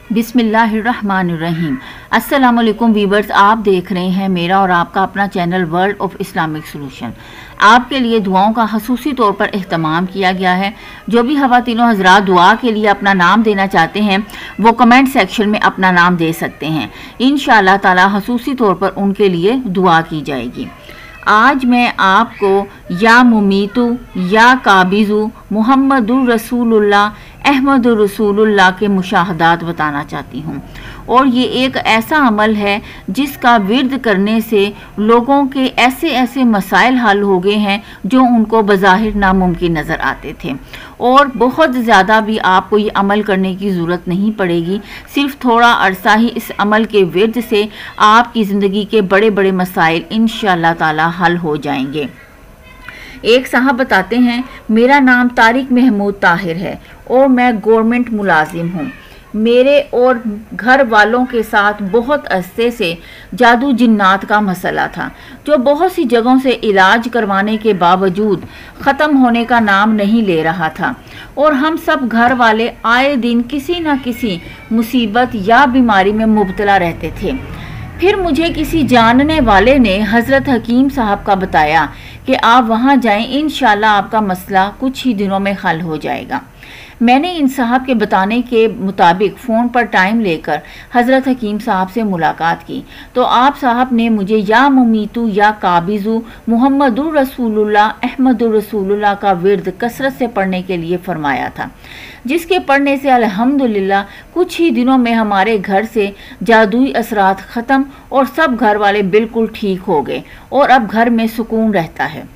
बिस्मिल्लाहिर्रहमानिर्रहीम। अस्सलाम वालेकुम वीवर्स, आप देख रहे हैं मेरा और आपका अपना channel world of Islamic solution. आपके लिए दुआओं का खसूसी तौर पर एहतमाम किया गया है। जो भी खवातीनो हजरात दुआ के लिए अपना नाम देना चाहते हैं वो कमेंट सेक्शन में अपना नाम दे सकते हैं। इंशाअल्लाह ताला खसूसी तौर पर उनके लिए दुआ की जाएगी। आज मैं आपको या मुमीतु या काबिज़ु मुहम्मदुर रसूलुल्लाह अहमदुर रसूलुल्लाह के मुशाहदात बताना चाहती हूँ। और ये एक ऐसा अमल है जिसका विर्द करने से लोगों के ऐसे ऐसे मसाइल हल हो गए हैं जो उनको बज़ाहिर नामुमकिन नज़र आते थे। और बहुत ज़्यादा भी आपको ये अमल करने की ज़रूरत नहीं पड़ेगी। सिर्फ थोड़ा अरसा ही इस अमल के विर्द से आपकी ज़िंदगी के बड़े बड़े मसाइल इंशाअल्लाह ताला हल हो जाएंगे। एक साहब बताते हैं, मेरा नाम तारिक महमूद ताहिर है और मैं गवर्नमेंट मुलाजिम हूँ। मेरे और घर वालों के साथ बहुत अरसे से जादू जिन्नात का मसला था जो बहुत सी जगहों से इलाज करवाने के बावजूद ख़त्म होने का नाम नहीं ले रहा था। और हम सब घर वाले आए दिन किसी न किसी मुसीबत या बीमारी में मुब्तला रहते थे। फिर मुझे किसी जानने वाले ने हज़रत हकीम साहब का बताया कि आप वहाँ जाएं, इंशाल्लाह आपका मसला कुछ ही दिनों में हल हो जाएगा। मैंने इन साहब के बताने के मुताबिक फ़ोन पर टाइम लेकर हज़रत हकीम साहब से मुलाकात की तो आप साहब ने मुझे या मुमीतु या काबिज़ु मुहम्मदुर रसूलुल्लाह अहमदुर रसूलुल्लाह का विर्द कसरत से पढ़ने के लिए फरमाया था, जिसके पढ़ने से अल्हम्दुलिल्लाह कुछ ही दिनों में हमारे घर से जादुई असरात ख़त्म और सब घर वाले बिल्कुल ठीक हो गए और अब घर में सुकून रहता है।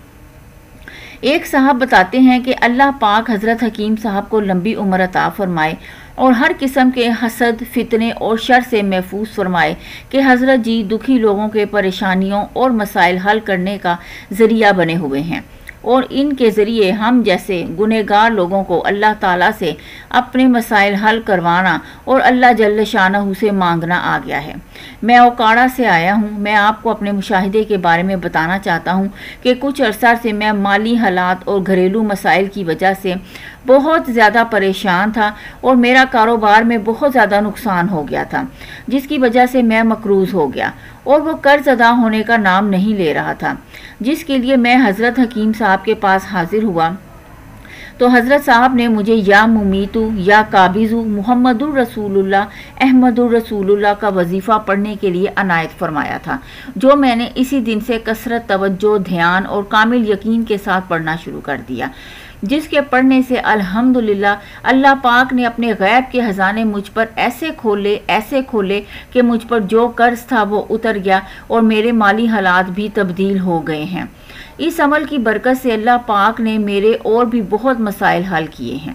एक साहब बताते हैं कि अल्लाह पाक हज़रत हकीम साहब को लंबी उम्र अता फरमाए और हर किस्म के हसद, फितने और शर से महफूज फरमाए कि हज़रत जी दुखी लोगों के परेशानियों और मसाइल हल करने का ज़रिया बने हुए हैं और इनके ज़रिए हम जैसे गुनहगार लोगों को अल्लाह ताला से अपने मसाइल हल करवाना और अल्लाह जल्ल शानहू से मांगना आ गया है। मैं ओकाड़ा से आया हूँ। मैं आपको अपने मुशाहिदे के बारे में बताना चाहता हूँ कि कुछ अरसा से मैं माली हालात और घरेलू मसाइल की वजह से बहुत ज़्यादा परेशान था और मेरा कारोबार में बहुत ज़्यादा नुकसान हो गया था, जिसकी वजह से मैं मकरूज़ हो गया और वो कर्ज अदा होने का नाम नहीं ले रहा था, जिसके लिए मैं हज़रत हकीम साहब के पास हाजिर हुआ तो हज़रत साहब ने मुझे या मुमीतु या काबिज़ु मुहम्मदुर रसूलुल्लाह अहमदुर रसूलुल्लाह का वजीफ़ा पढ़ने के लिए अनायत फरमाया था, जो मैंने इसी दिन से कसरत, तवज्जो, ध्यान और कामिल यकीन के साथ पढ़ना शुरू कर दिया, जिसके पढ़ने से अल्हम्दुलिल्लाह अल्लाह पाक ने अपने गैब के ख़जाने मुझ पर ऐसे खोले कि मुझ पर जो कर्ज था वो उतर गया और मेरे माली हालात भी तब्दील हो गए हैं। इस अमल की बरकत से अल्लाह पाक ने मेरे और भी बहुत मसाइल हल किए हैं।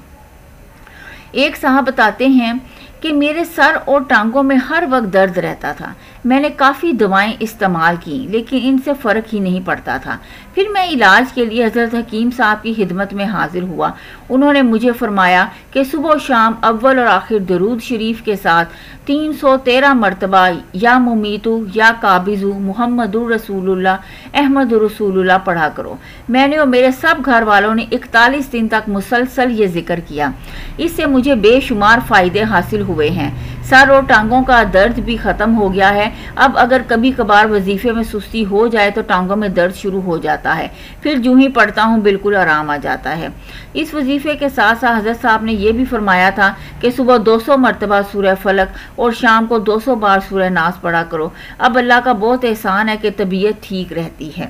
एक साहब बताते हैं कि मेरे सर और टांगों में हर वक्त दर्द रहता था। मैंने काफ़ी दवाएं इस्तेमाल की लेकिन इनसे फ़र्क ही नहीं पड़ता था। फिर मैं इलाज के लिए हज़रत हकीम साहब की खिदमत में हाजिर हुआ। उन्होंने मुझे फरमाया कि सुबह शाम अव्वल और आखिर दरूद शरीफ के साथ 313 मरतबा या मुमीतु या काबिज़ु मुहम्मदुर रसूलुल्लाह अहमदुर रसूलुल्लाह पढ़ा करो। मैंने और मेरे सब घर वालों ने 41 दिन तक मुसलसल ये जिक्र किया। इससे मुझे बेशुमार फ़ायदे हासिल हुए हैं। सर और टांगों का दर्द भी ख़त्म हो गया है। अब अगर कभी कभार वजीफे में सुस्ती हो जाए तो टांगों में दर्द शुरू हो जाता है, फिर जो ही पढ़ता हूँ बिल्कुल आराम आ जाता है। इस वजीफे के साथ साथ हज़रत साहब ने यह भी फरमाया था कि सुबह 200 मरतबा सूरह फलक और शाम को 200 बार सूरह नास पढ़ा करो। अब अल्लाह का बहुत एहसान है कि तबीयत ठीक रहती है।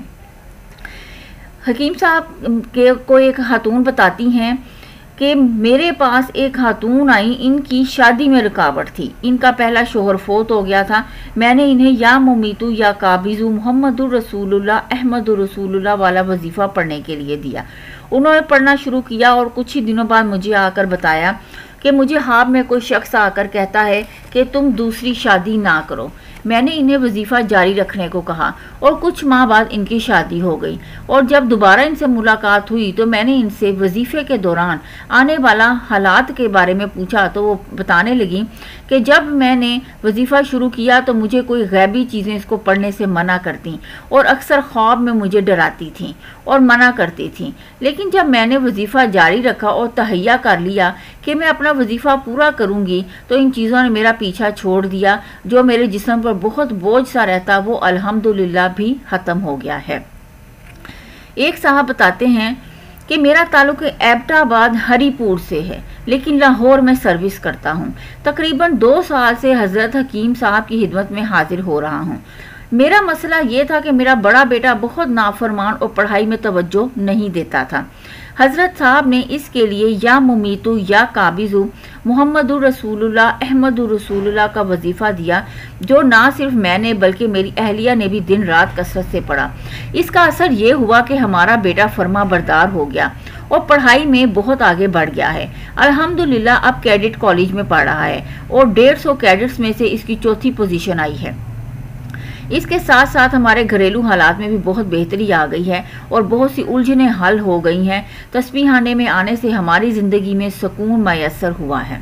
हकीम साहब को एक खातून बताती हैं कि मेरे पास एक खातून आई, इनकी शादी में रुकावट थी। इनका पहला शोहर फोत हो गया था। मैंने इन्हें या मुमीतु या काबिज़ु मुहम्मदुर रसूलुल्लाह अहमदुर रसूलुल्लाह वाला वजीफ़ा पढ़ने के लिए दिया। उन्होंने पढ़ना शुरू किया और कुछ ही दिनों बाद मुझे आकर बताया कि मुझे ख्वाब में कोई शख्स आकर कहता है कि तुम दूसरी शादी ना करो। मैंने इन्हें वजीफ़ा जारी रखने को कहा और कुछ माह बाद इनकी शादी हो गई। और जब दोबारा इनसे मुलाकात हुई तो मैंने इनसे वजीफ़े के दौरान आने वाला हालात के बारे में पूछा तो वो बताने लगी कि जब मैंने वजीफ़ा शुरू किया तो मुझे कोई गैबी चीज़ें इसको पढ़ने से मना करती और अक्सर ख्वाब में मुझे डराती थीं और मना करती थीं। लेकिन जब मैंने वजीफ़ा जारी रखा और तहैया कर लिया کہ मैं अपना वजीफ़ा पूरा करूँगी तो इन चीज़ों ने मेरा पीछा छोड़ दिया। जो मेरे जिस्म पर बहुत बोझ सा रहता वो अल्हम्दुलिल्लाह भी ख़त्म हो गया है। एक साहब बताते हैं कि मेरा ताल्लुक एबटाबाद हरीपुर से है, लेकिन लाहौर में सर्विस करता हूँ। तकरीबन 2 साल से हज़रत हकीम साहब की खिदमत में हाजिर हो रहा हूँ। मेरा मसला ये था कि मेरा बड़ा बेटा बहुत नाफरमान और पढ़ाई में तवज्जो नहीं देता था। हज़रत साहब ने इसके लिए या मुमीतु या काबिज़ु मुहम्मदुर रसूलुल्लाह अहमदुर रसूलुल्लाह का वजीफ़ा दिया, जो ना सिर्फ मैंने बल्कि मेरी अहलिया ने भी दिन रात कसरत से पढ़ा। इसका असर ये हुआ कि हमारा बेटा फर्मा बरदार हो गया और पढ़ाई में बहुत आगे बढ़ गया है। अल्हम्दुलिल्लाह अब कैडेट कॉलेज में पढ़ रहा है और 150 कैडेट्स में से इसकी चौथी पोजीशन आई है। इसके साथ साथ हमारे घरेलू हालात में भी बहुत बेहतरी आ गई है और बहुत सी उलझनें हल हो गई हैं। तस्बीहाने में आने से हमारी ज़िंदगी में सुकून मैसर हुआ है।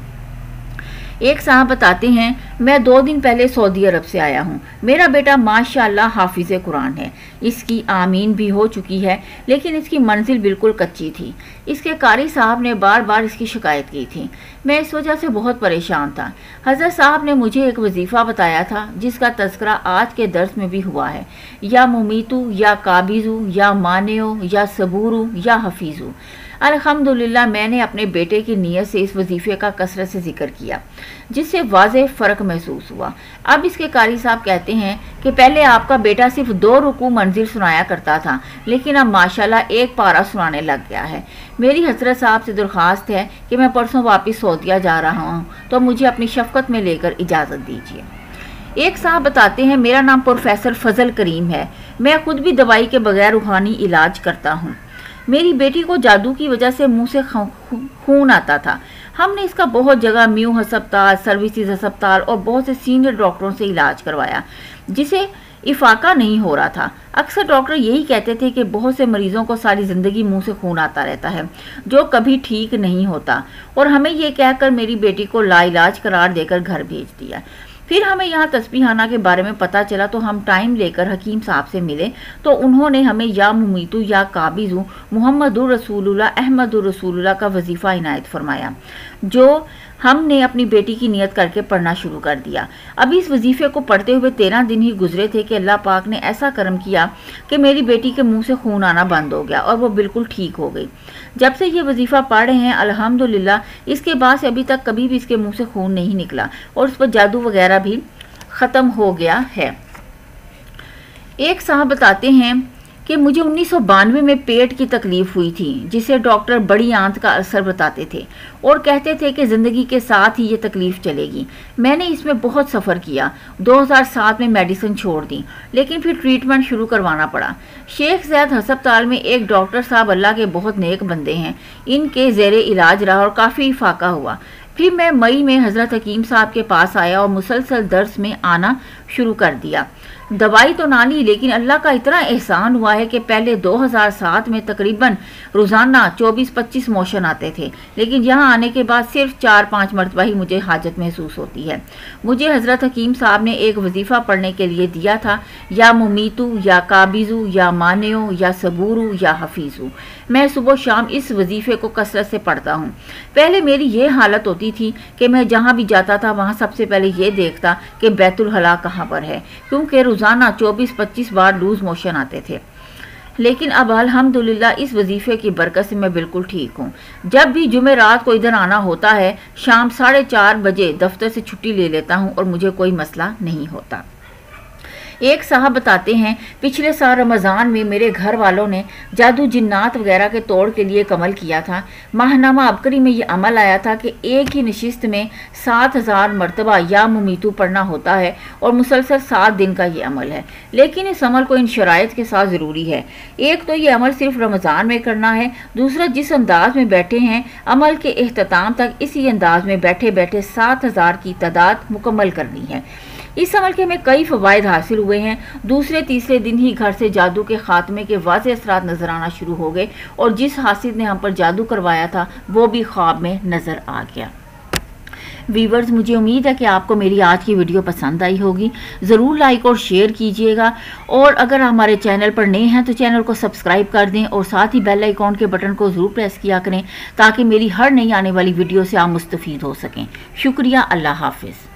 एक साहब बताते हैं, मैं 2 दिन पहले सऊदी अरब से आया हूँ। मेरा बेटा माशाअल्लाह हाफिज़ कुरान है। इसकी आमीन भी हो चुकी है, लेकिन इसकी मंजिल बिल्कुल कच्ची थी। इसके कारी साहब ने बार बार इसकी शिकायत की थी। मैं इस वजह से बहुत परेशान था। हज़रत साहब ने मुझे एक वजीफ़ा बताया था जिसका तज़किरा आज के दर्स में भी हुआ है, या मुमीतु या काबिज़ु या मानेओ या सबूरु या हफीज़ु। अल्हम्दुलिल्लाह मैंने अपने बेटे की नीयत से इस वजीफ़े का कसरत से जिक्र किया, जिससे वाज़ेह फ़र्क महसूस हुआ। अब इसके कारी साहब कहते हैं कि पहले आपका बेटा सिर्फ 2 रुकू मंजिल सुनाया करता था, लेकिन अब माशाल्लाह 1 पारा सुनाने लग गया है। मेरी हज़रत साहब से दरख्वास्त है कि मैं परसों वापस सऊदीया जा रहा हूँ, तो मुझे अपनी शफ़क़त में लेकर इजाज़त दीजिए। एक साहब बताते हैं, मेरा नाम प्रोफेसर फजल करीम है। मैं खुद भी दवाई के बगैर रूहानी इलाज करता हूँ। मेरी बेटी को जादू की वजह से मुंह से खून आता था। हमने इसका बहुत जगह म्यू हस्पताल, सर्विसेज अस्पताल और बहुत से सीनियर डॉक्टरों से इलाज करवाया, जिसे इफाका नहीं हो रहा था। अक्सर डॉक्टर यही कहते थे कि बहुत से मरीजों को सारी ज़िंदगी मुंह से खून आता रहता है, जो कभी ठीक नहीं होता, और हमें ये कहकर मेरी बेटी को लाइलाज करार देकर घर भेज दिया। फिर हमें यहाँ तस्बीहाना के बारे में पता चला, तो हम टाइम लेकर हकीम साहब से मिले, तो उन्होंने हमें या मुमीतु या काबिज़ु मुहम्मदुर रसूलुल्लाह अहमदुर रसूलुल्लाह का वजीफ़ा इनायत फरमाया, जो हमने अपनी बेटी की नियत करके पढ़ना शुरू कर दिया। अभी इस वजीफ़े को पढ़ते हुए 13 दिन ही गुजरे थे कि अल्लाह पाक ने ऐसा करम किया कि मेरी बेटी के मुंह से खून आना बंद हो गया और वो बिल्कुल ठीक हो गई। जब से ये वजीफ़ा पढ़ रहे हैं अल्हम्दुलिल्लाह, इसके बाद से अभी तक कभी भी इसके मुंह से खून नहीं निकला और उस पर जादू वगैरह भी ख़त्म हो गया है। एक साहब बताते हैं कि मुझे 1992 में पेट की तकलीफ हुई थी, जिसे डॉक्टर बड़ी आंत का अल्सर बताते थे और कहते थे कि ज़िंदगी के साथ ही ये तकलीफ चलेगी। मैंने इसमें बहुत सफ़र किया। 2007 में मेडिसिन छोड़ दी, लेकिन फिर ट्रीटमेंट शुरू करवाना पड़ा। शेख ज़ैद हस्पताल में एक डॉक्टर साहब अल्लाह के बहुत नेक बंदे हैं, इनके ज़ेरे इलाज रहा और काफ़ी फाका हुआ। फिर मैं मई में हज़रत हकीम साहब के पास आया और मुसलसल दर्स में आना शुरू कर दिया। दवाई तो ना ली, लेकिन अल्लाह का इतना एहसान हुआ है कि पहले 2007 में तकरीबन रोज़ाना 24-25 मोशन आते थे, लेकिन यहाँ आने के बाद सिर्फ 4-5 मरतबा ही मुझे हाजत महसूस होती है। मुझे हज़रत हकीम साहब ने एक वजीफ़ा पढ़ने के लिए दिया था, या मुमीतु या काबिज़ु या मानेओ या सबूरु या हफीज़ु। मैं सुबह शाम इस वजीफ़े को कसरत से पढ़ता हूँ। पहले मेरी ये हालत होती थी कि मैं जहाँ भी जाता था वहाँ सबसे पहले ये देखता कि बैतुल हला कहाँ पर है, क्योंकि रोज़ाना 24-25 बार लूज़ मोशन आते थे। लेकिन अब अल्हम्दुलिल्लाह इस वजीफ़े की बरकत से मैं बिल्कुल ठीक हूँ। जब भी जुमे रात को इधर आना होता है, शाम 4:30 बजे दफ्तर से छुट्टी ले लेता हूँ और मुझे कोई मसला नहीं होता। एक साहब बताते हैं, पिछले साल रमज़ान में मेरे घर वालों ने जादू जिन्नात वगैरह के तोड़ के लिए एक अमल किया था। माहनामा अबकरी में ये अमल आया था कि एक ही नशिस्त में 7000 मरतबा या मुमीतु पढ़ना होता है और मुसलसल 7 दिन का ये अमल है। लेकिन इस अमल को इन शराइत के साथ ज़रूरी है। एक तो ये अमल सिर्फ रमज़ान में करना है, दूसरा जिस अंदाज में बैठे हैं अमल के इख्तिताम तक इसी अंदाज में बैठे बैठे 7000 की तादाद मुकम्मल करनी है। इस अमल के हमें कई फ़वाइद हासिल हुए हैं। दूसरे तीसरे दिन ही घर से जादू के खात्मे के वाज़ेह असरात नज़र आना शुरू हो गए और जिस हासिद ने हम पर जादू करवाया था वो भी ख्वाब में नज़र आ गया। ویورز مجھے امید ہے کہ آپ کو میری آج کی ویڈیو پسند آئی ہوگی. ضرور لائک اور شیئر کیجئے گا, اور اگر ہمارے چینل پر نئے ہیں تو چینل کو سبسکرائب کر دیں اور ساتھ ہی بیل آئیکن کے بٹن کو ضرور پریس کیا کریں تاکہ میری ہر نئی آنے والی ویڈیو سے آپ مستفید ہو سکیں. شکریہ. اللہ حافظ.